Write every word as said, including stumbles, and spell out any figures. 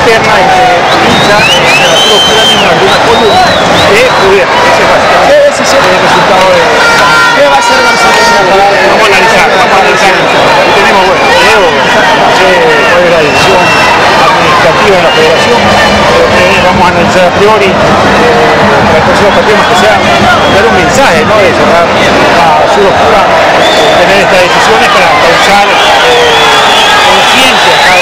interna entre hincha, Arturo Furani y alguna columna de gobierno. Ese es básicamente el resultado de... ¿Qué va a hacer Barcelona para...? Vamos a analizar, vamos a analizar. Y tenemos, bueno, Leo, no sé cuál es la decisión administrativa de la federación, pero que vamos a analizar a priori eh, para el próximo partido, más que sea dar un mensaje, ¿no? De cerrar a Arturo Furani, tener estas decisiones para causar eh, conciencia